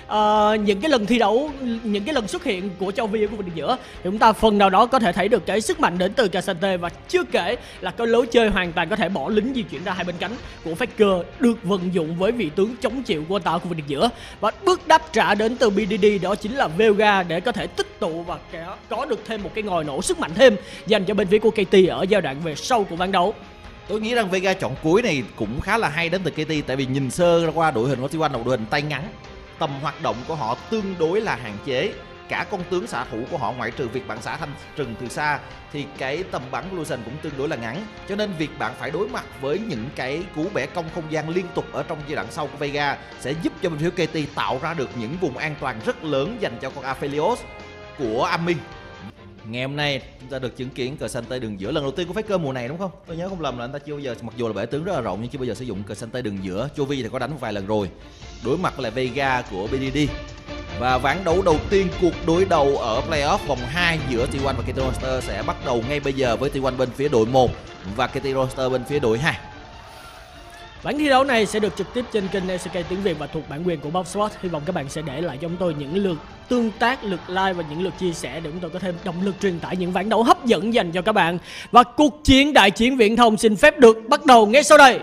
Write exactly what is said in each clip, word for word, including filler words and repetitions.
uh, những cái lần thi đấu, những cái lần xuất hiện của Châu Vi ở khu vực đường giữa thì chúng ta phần nào đó có thể thấy được cái sức mạnh đến từ K'Sante, và chưa kể là cái lối chơi hoàn toàn có thể bỏ lính di chuyển ra hai bên cánh của Faker được vận dụng với vị tướng chống chịu của anh ta ở khu vực đường giữa. Và bước đáp trả đến từ bê đê đê đó chính là Veigar để có thể tích tụ và có được thêm một cái ngòi nổ sức mạnh thêm dành cho bên phía của ca tê ở giai đoạn về sau của ván đấu. Tôi nghĩ rằng Veigar chọn cuối này cũng khá là hay đến từ ca tê, tại vì nhìn sơ qua đội hình của tê một là đội hình tay ngắn, tầm hoạt động của họ tương đối là hạn chế. Cả con tướng xạ thủ của họ ngoại trừ việc bạn xả thanh trừng từ xa thì cái tầm bắn của Lucian cũng tương đối là ngắn, cho nên việc bạn phải đối mặt với những cái cú bẻ cong không gian liên tục ở trong giai đoạn sau của Veigar sẽ giúp cho bên phía ca tê tạo ra được những vùng an toàn rất lớn dành cho con Aphelios của Armin. Ngày hôm nay chúng ta được chứng kiến K'Sante đường giữa lần đầu tiên của Faker mùa này đúng không? Tôi nhớ không lầm là anh ta chưa bao giờ, mặc dù là bể tướng rất là rộng nhưng chưa bao giờ sử dụng K'Sante đường giữa. Châu Vi thì có đánh một vài lần rồi. Đối mặt với lại Veigar của bê đê đê. Và ván đấu đầu tiên, cuộc đối đầu ở playoff vòng hai giữa tê một và ca tê Roster sẽ bắt đầu ngay bây giờ với tê một bên phía đội một và ca tê Roster bên phía đội hai. Bản thi đấu này sẽ được trực tiếp trên kênh lờ xê ca tiếng Việt và thuộc bản quyền của Bobsport. Hy vọng các bạn sẽ để lại cho chúng tôi những lượt tương tác, lượt like và những lượt chia sẻ để chúng tôi có thêm động lực truyền tải những ván đấu hấp dẫn dành cho các bạn. Và cuộc chiến đại chiến viễn thông xin phép được bắt đầu ngay sau đây.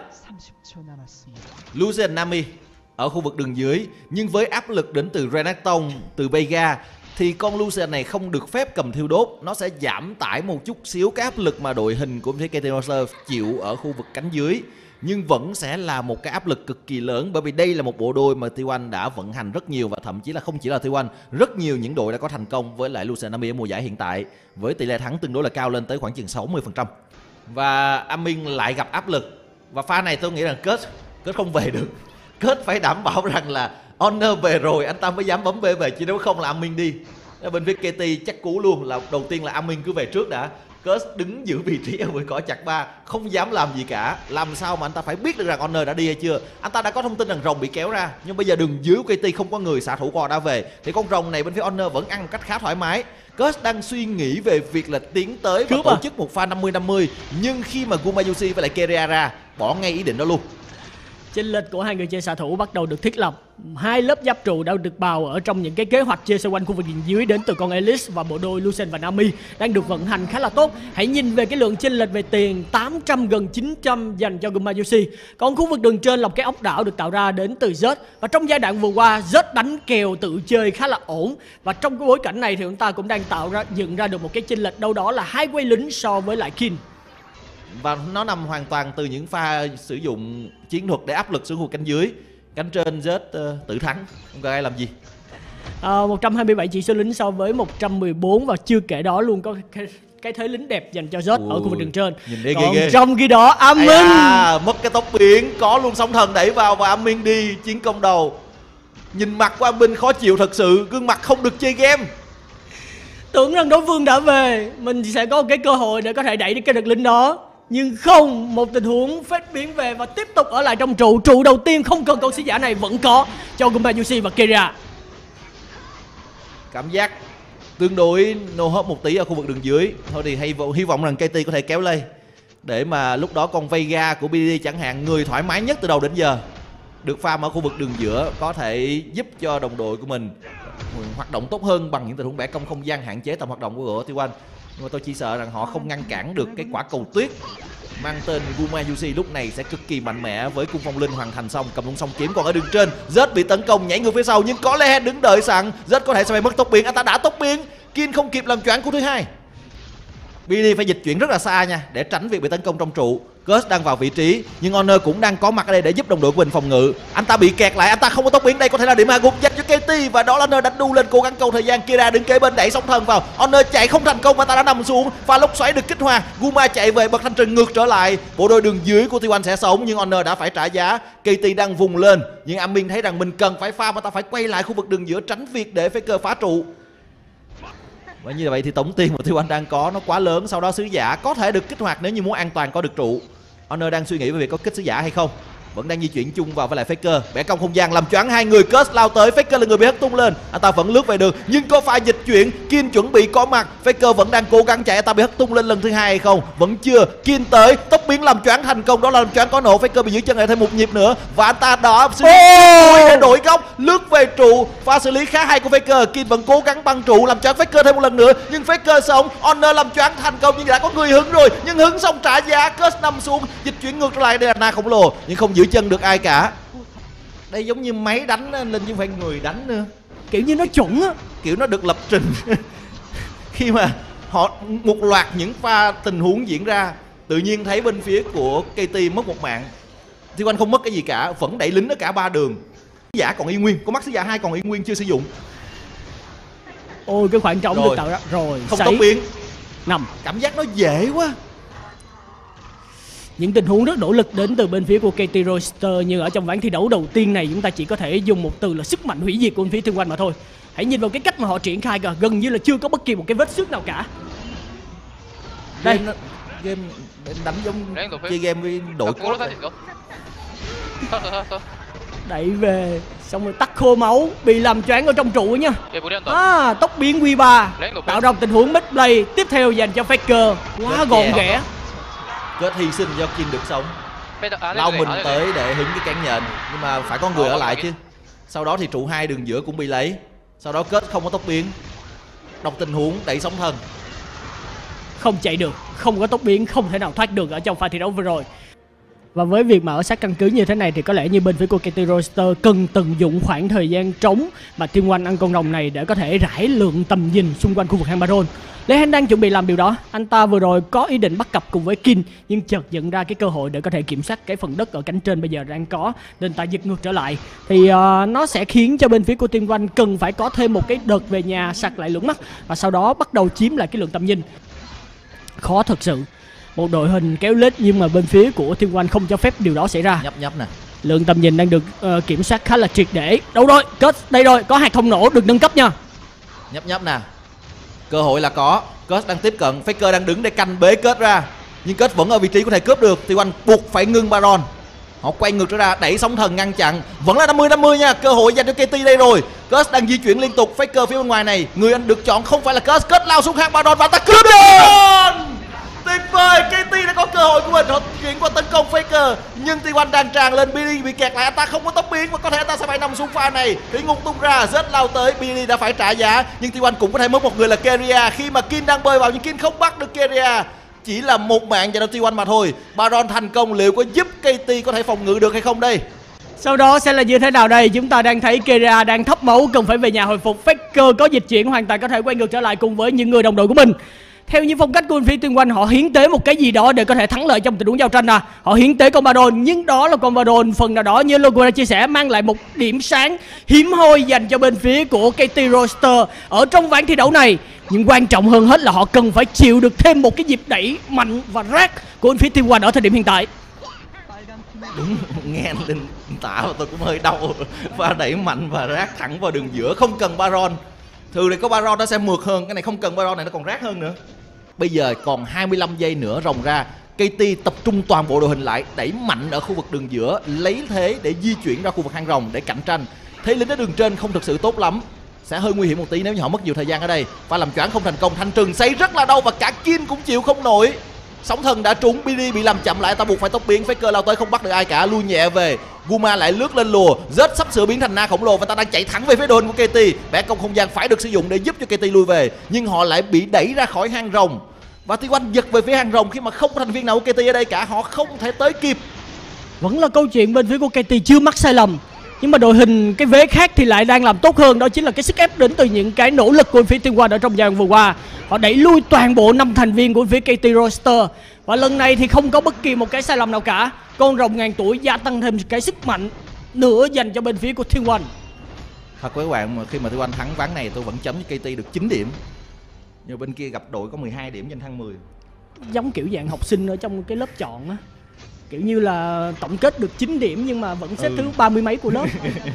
Lucian Nami ở khu vực đường dưới, nhưng với áp lực đến từ Renekton, từ Veigar thì con Lucian này không được phép cầm thiêu đốt. Nó sẽ giảm tải một chút xíu cái áp lực mà đội hình của ca tê Roster chịu ở khu vực cánh dưới, nhưng vẫn sẽ là một cái áp lực cực kỳ lớn, bởi vì đây là một bộ đôi mà tê một đã vận hành rất nhiều, và thậm chí là không chỉ là tê một, rất nhiều những đội đã có thành công với lại Lucian Nami ở mùa giải hiện tại với tỷ lệ thắng tương đối là cao lên tới khoảng chừng sáu mươi phần trăm. Và Armin lại gặp áp lực, và pha này tôi nghĩ rằng kết kết không về được. Kết phải đảm bảo rằng là Honor về rồi anh ta mới dám bấm bê về, chứ nếu không là Armin đi. Bên phía ca tê chắc cú luôn, là đầu tiên là Armin cứ về trước đã. Curse đứng giữ vị trí ở bụi cỏ chặt ba, không dám làm gì cả. Làm sao mà anh ta phải biết được rằng Honor đã đi hay chưa? Anh ta đã có thông tin rằng rồng bị kéo ra, nhưng bây giờ đường dưới của ca tê không có người, xạ thủ của họ đã về, thì con rồng này bên phía Honor vẫn ăn một cách khá thoải mái. Curse đang suy nghĩ về việc là tiến tới và tổ à? chức một pha năm mươi năm mươi, nhưng khi mà Gumayusi với lại Keria ra, bỏ ngay ý định đó luôn. Chênh lệch của hai người chơi xạ thủ bắt đầu được thiết lập. Hai lớp giáp trụ đã được bào ở trong những cái kế hoạch chơi xoay quanh khu vực diện dưới đến từ con Elise, và bộ đôi Lucian và Nami đang được vận hành khá là tốt. Hãy nhìn về cái lượng chênh lệch về tiền, tám trăm gần chín trăm dành cho Gumayusi. Còn khu vực đường trên là một cái ốc đảo được tạo ra đến từ Zed, và trong giai đoạn vừa qua Zed đánh kèo tự chơi khá là ổn, và trong cái bối cảnh này thì chúng ta cũng đang tạo ra dựng ra được một cái chênh lệch đâu đó là hai quay lính so với lại Kin. Và nó nằm hoàn toàn từ những pha sử dụng chiến thuật để áp lực xuống khu cánh dưới. Cánh trên Zed uh, tự thắng, không có ai làm gì. À, một trăm hai mươi bảy chỉ số lính so với một trăm mười bốn, và chưa kể đó luôn có cái, cái thế lính đẹp dành cho Zed ở khu vực đường trên. Nhìn Còn ghê ghê. trong khi đó Armin à, mất cái tốc biến, có luôn sóng thần đẩy vào và Armin đi chiến công đầu. Nhìn mặt của Armin khó chịu thật sự, gương mặt không được chơi game. Tưởng rằng đối phương đã về, mình sẽ có một cái cơ hội để có thể đẩy đi cái đợt lính đó. Nhưng không, một tình huống phép biến về và tiếp tục ở lại trong trụ. Trụ đầu tiên không cần con sứ giả này vẫn có cho Gumayusi và Keria. Cảm giác tương đối nô hấp một tí ở khu vực đường dưới. Thôi thì hay hy vọng rằng ca tê có thể kéo lây, để mà lúc đó con Veigar của bê đê đê chẳng hạn, người thoải mái nhất từ đầu đến giờ, được farm ở khu vực đường giữa, có thể giúp cho đồng đội của mình hoạt động tốt hơn bằng những tình huống bẻ cong không gian hạn chế tầm hoạt động của tê một. Nhưng mà tôi chỉ sợ rằng họ không ngăn cản được cái quả cầu tuyết mang tên Gumayusi lúc này sẽ cực kỳ mạnh mẽ với cung phong linh hoàn thành xong, cầm luôn song kiếm. Còn ở đường trên Zed bị tấn công nhảy ngược phía sau, nhưng có lẽ đứng đợi sẵn. Zed có thể sẽ phải mất tốc biến, anh ta đã tốc biến, Kin không kịp làm choáng cú thứ hai. bê đê phải dịch chuyển rất là xa nha, để tránh việc bị tấn công trong trụ. Curse đang vào vị trí, nhưng Honor cũng đang có mặt ở đây để giúp đồng đội của mình phòng ngự. Anh ta bị kẹt lại, anh ta không có tốc biến, đây có thể là điểm hạ gục dành cho ca tê, và đó là Honor đánh đu lên cố gắng câu thời gian. Kira đứng kế bên đẩy sóng thần vào, Honor chạy không thành công và ta đã nằm xuống, và lốc xoáy được kích hoạt. Guma chạy về bật thanh trừng ngược trở lại. Bộ đôi đường dưới của tê một sẽ sống, nhưng Honor đã phải trả giá. ca tê đang vùng lên, nhưng Armin thấy rằng mình cần phải pha, mà ta phải quay lại khu vực đường giữa tránh việc để Faker phá trụ. Và như vậy thì tổng tiền mà tê một đang có nó quá lớn. Sau đó sứ giả có thể được kích hoạt nếu như muốn an toàn có được trụ. Honor đang suy nghĩ về việc có kích sứ giả hay không. Vẫn đang di chuyển chung vào với lại Faker, bẻ cong không gian làm choáng hai người. Curse lao tới, Faker là người bị hất tung lên, anh ta vẫn lướt về được, nhưng có pha dịch chuyển. Kin chuẩn bị có mặt, Faker vẫn đang cố gắng chạy, anh ta bị hất tung lên lần thứ hai hay không, vẫn chưa. Kin tới, tốc biến làm choáng thành công, đó là làm choáng có nổ. Faker bị giữ chân lại thêm một nhịp nữa, và anh ta đó suy nghĩ để đổi góc, lướt về trụ. Pha xử lý khá hay của Faker. Kin vẫn cố gắng băng trụ làm choáng Faker thêm một lần nữa, nhưng Faker sống. Honor làm choáng thành công nhưng đã có người hứng rồi, nhưng hứng xong trả giá. Curse nằm xuống, dịch chuyển ngược trở lại. Đây là Na khổng lồ nhưng không giữ chân được ai cả. Đây giống như máy đánh lên chứ không phải người đánh nữa, kiểu như nó chuẩn á, kiểu nó được lập trình. Khi mà họ một loạt những pha tình huống diễn ra, tự nhiên thấy bên phía của ca tê mất một mạng. Thì anh không mất cái gì cả, vẫn đẩy lính ở cả ba đường. Giả còn y nguyên, con mắt sứ giả hai còn y nguyên chưa sử dụng. Ôi cái khoảng trống Rồi. được tạo ra rồi, Không sấy. tốc biến, Nằm. cảm giác nó dễ quá. Những tình huống rất nỗ lực đến từ bên phía của ca tê Royster, nhưng ở trong ván thi đấu đầu tiên này chúng ta chỉ có thể dùng một từ là sức mạnh hủy diệt của bên phía Thiên Oanh mà thôi. Hãy nhìn vào cái cách mà họ triển khai kìa, gần như là chưa có bất kỳ một cái vết xước nào cả. Đây. Game, nó- game đánh giống chơi game với đội cốt này. Đẩy về xong rồi tắt khô máu, bị làm choáng ở trong trụ nhá. À, tốc biến Q ba tạo ra một tình huống midplay tiếp theo dành cho Faker, quá Rất gọn dễ. ghẽ. Kết hy sinh cho Kin được sống. Lao mình tới để hứng cái cán nhện, nhưng mà phải có người ở lại chứ. Sau đó thì trụ hai đường giữa cũng bị lấy. Sau đó Kết không có tốc biến, đọc tình huống đẩy sóng thần. Không chạy được, không có tốc biến, không thể nào thoát được ở trong pha thi đấu vừa rồi. Và với việc mà ở sát căn cứ như thế này thì có lẽ như bên phía của ca tê Royster cần tận dụng khoảng thời gian trống mà Thiên Oanh ăn con rồng này để có thể rải lượng tầm nhìn xung quanh khu vực hang Baron. Lê Hen đang chuẩn bị làm điều đó. Anh ta vừa rồi có ý định bắt cặp cùng với Kin, nhưng chợt nhận ra cái cơ hội để có thể kiểm soát cái phần đất ở cánh trên bây giờ đang có, nên ta giật ngược trở lại. Thì uh, nó sẽ khiến cho bên phía của Thiên Oanh cần phải có thêm một cái đợt về nhà sạc lại lưỡng mắt và sau đó bắt đầu chiếm lại cái lượng tầm nhìn. Khó thật sự. Một đội hình kéo lết nhưng mà bên phía của Thiên Oanh không cho phép điều đó xảy ra. Nhấp nhấp nè. Lượng tầm nhìn đang được uh, kiểm soát khá là triệt để. Đâu rồi? Kết đây rồi, có hạt thông nổ được nâng cấp nha. Nhấp nhấp nè. Cơ hội là có. Kết đang tiếp cận, Faker đang đứng để canh bế Kết ra, nhưng Kết vẫn ở vị trí có thể cướp được. Thì anh buộc phải ngưng Baron. Họ quay ngược trở ra, đẩy sóng thần ngăn chặn. Vẫn là năm mươi năm mươi nha, cơ hội dành cho ca tê đây rồi. Kết đang di chuyển liên tục, Faker phía bên ngoài này, người anh được chọn không phải là Kết. Kết lao xuống hang Baron và ta cướp được. Tuyệt vời, ca tê đã có cơ hội của mình, họ chuyển qua tấn công Faker, nhưng T một đang tràn lên, Billy bị kẹt lại, anh ta không có tốc biến và có thể anh ta sẽ phải nằm xuống pha này. Thủy ngục tung ra, rất lao tới, Billy đã phải trả giá, nhưng T một cũng có thể mất một người là Keria khi mà Kin đang bơi vào, nhưng Kin không bắt được Keria. Chỉ là một mạng dành cho T một mà thôi. Baron thành công, liệu có giúp ca tê có thể phòng ngự được hay không đây? Sau đó sẽ là như thế nào đây? Chúng ta đang thấy Keria đang thấp máu, cần phải về nhà hồi phục. Faker có dịch chuyển hoàn toàn có thể quay ngược trở lại cùng với những người đồng đội của mình. Theo những phong cách của bên phía Thiên Oanh, họ hiến tế một cái gì đó để có thể thắng lợi trong tình huống giao tranh à. Họ hiến tế con Baron, nhưng đó là con Baron phần nào đó như Logo đã chia sẻ mang lại một điểm sáng hiếm hoi dành cho bên phía của ca tê Royster ở trong ván thi đấu này. Nhưng quan trọng hơn hết là họ cần phải chịu được thêm một cái dịp đẩy mạnh và rác của bên phía Thiên Oanh ở thời điểm hiện tại. Đúng, nghe lên tả mà tôi cũng hơi đau. Và đẩy mạnh và rác thẳng vào đường giữa, không cần Baron. Thường thì có Baron nó sẽ mượt hơn, cái này không cần Baron này, nó còn rác hơn nữa. Bây giờ còn hai mươi lăm giây nữa rồng ra, ca tê tập trung toàn bộ đội hình lại, đẩy mạnh ở khu vực đường giữa, lấy thế để di chuyển ra khu vực hang rồng để cạnh tranh. Thế lính ở đường trên không thực sự tốt lắm, sẽ hơi nguy hiểm một tí nếu như họ mất nhiều thời gian ở đây. Pha làm choáng không thành công, thanh trừng xây rất là đau và cả Kin cũng chịu không nổi. Sóng thần đã trúng, Billy bị làm chậm lại, ta buộc phải tốc biến. Faker lao tới không bắt được ai cả, lui nhẹ về. Guma lại lướt lên lùa, rất sắp sửa biến thành Na khổng lồ và ta đang chạy thẳng về phía đội hình của ca tê. Bẻ công không gian phải được sử dụng để giúp cho ca tê lui về, nhưng họ lại bị đẩy ra khỏi hang rồng. Và T một giật về phía hang rồng khi mà không có thành viên nào của ca tê ở đây cả, họ không thể tới kịp. Vẫn là câu chuyện bên phía của ca tê chưa mắc sai lầm, nhưng mà đội hình cái vế khác thì lại đang làm tốt hơn. Đó chính là cái sức ép đến từ những cái nỗ lực của phía T một ở trong giai đoạn vừa qua. Họ đẩy lui toàn bộ năm thành viên của phía ca tê Royster, và lần này thì không có bất kỳ một cái sai lầm nào cả. Con rồng ngàn tuổi gia tăng thêm cái sức mạnh nữa dành cho bên phía của Thiên Oanh. Thật với các bạn, mà khi mà T một thắng ván này tôi vẫn chấm với ca tê được chín điểm, nhưng bên kia gặp đội có mười hai điểm giành thăng mười. Giống kiểu dạng học sinh ở trong cái lớp chọn á, kiểu như là tổng kết được chín điểm nhưng mà vẫn xếp Ừ. thứ ba mươi mấy của lớp.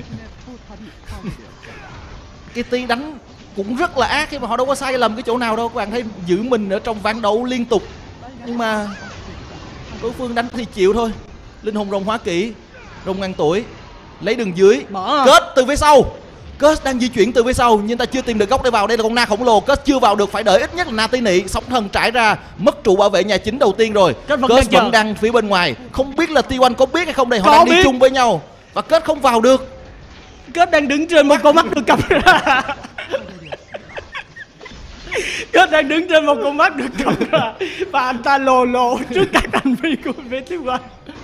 ca tê đánh cũng rất là ác khi mà họ đâu có sai lầm cái chỗ nào đâu. Các bạn thấy giữ mình ở trong ván đấu liên tục, nhưng mà đối phương đánh thì chịu thôi. Linh hồn rồng hóa kỹ, rồng ngàn tuổi lấy đường dưới, Mở. Kết từ phía sau. Kết đang di chuyển từ phía sau nhưng ta chưa tìm được góc để vào. Đây là con Na khổng lồ, Kết chưa vào được, phải đợi ít nhất là Na tí nị. Sóng thần trải ra, mất trụ bảo vệ nhà chính đầu tiên rồi. Kết vẫn Kết đang chờ. vẫn đang phía bên ngoài, không biết là T một có biết hay không đây. Họ Có đang đi biết. chung với nhau và Kết không vào được. Kết đang đứng trên một con mắt được cầm ra. Kết đang đứng trên một con mắt được cầm ra và anh ta lồ lộ trước các hành vi của bên phía T một.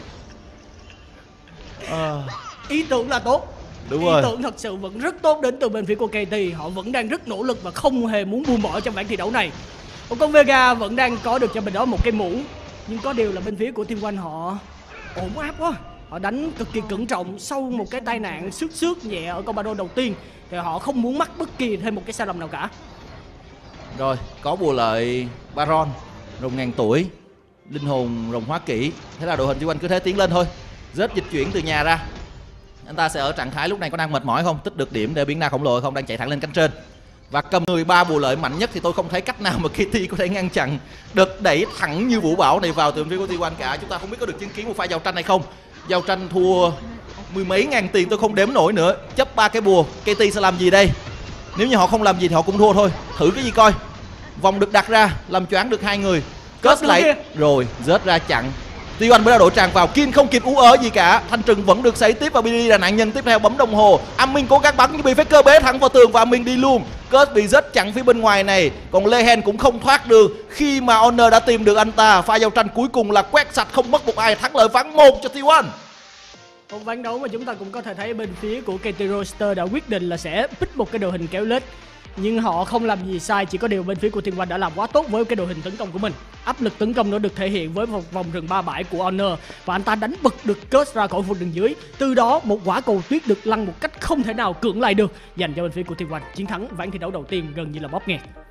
à, Ý tưởng là tốt. Đúng Ý rồi. tưởng thật sự vẫn rất tốt đến từ bên phía của ca tê. Họ vẫn đang rất nỗ lực và không hề muốn buông bỏ trong ván thi đấu này. Còn con Vega vẫn đang có được cho mình đó một cái mũ. Nhưng có điều là bên phía của Team One họ ổn áp quá. Họ đánh cực kỳ cẩn trọng sau một cái tai nạn xước xước nhẹ ở con Baron đầu tiên. Thì họ không muốn mắc bất kỳ thêm một cái sai lầm nào cả. Rồi, có bùa lợi Baron, rồng ngàn tuổi, linh hồn rồng hóa kỹ. Thế là đội hình Team One cứ thế tiến lên thôi. Rất dịch chuyển từ nhà ra. Anh ta sẽ ở trạng thái lúc này có đang mệt mỏi không, tích được điểm để biến đa khổng lồ không, đang chạy thẳng lên cánh trên. Và cầm mười ba bùa lợi mạnh nhất thì tôi không thấy cách nào mà ca tê có thể ngăn chặn được đẩy thẳng như vũ bão này vào từ phía của Team One cả. Chúng ta không biết có được chứng kiến một pha giao tranh hay không. Giao tranh thua mười mấy ngàn tiền tôi không đếm nổi nữa. Chấp ba cái bùa, ca tê sẽ làm gì đây? Nếu như họ không làm gì thì họ cũng thua thôi. Thử cái gì coi. Vòng được đặt ra, làm choáng được hai người. Kết lại rồi, rớt ra chặn. Team One mới đã đổ tràn vào, Kiên không kịp ú ớ gì cả. Thanh Trừng vẫn được sấy tiếp và Billy là nạn nhân tiếp theo, bấm đồng hồ. Amin cố gắng bắn nhưng bị Faker bế thẳng vào tường và Amin đi luôn. Kết bị rớt chặn phía bên ngoài này, còn Lehen cũng không thoát được khi mà Honor đã tìm được anh ta. Pha giao tranh cuối cùng là quét sạch không mất một ai, thắng lợi ván một cho Team One. Một ván đấu mà chúng ta cũng có thể thấy bên phía của ca tê Roster đã quyết định là sẽ pick một cái đội hình kéo lết. Nhưng họ không làm gì sai, chỉ có điều bên phía của Team One đã làm quá tốt với cái đội hình tấn công của mình. Áp lực tấn công nó được thể hiện với một vòng rừng ba bãi của Honor và anh ta đánh bật được Curse ra khỏi vùng đường dưới. Từ đó một quả cầu tuyết được lăn một cách không thể nào cưỡng lại được dành cho bên phía của Team One. Chiến thắng ván thi đấu đầu tiên gần như là bóp nghẹt.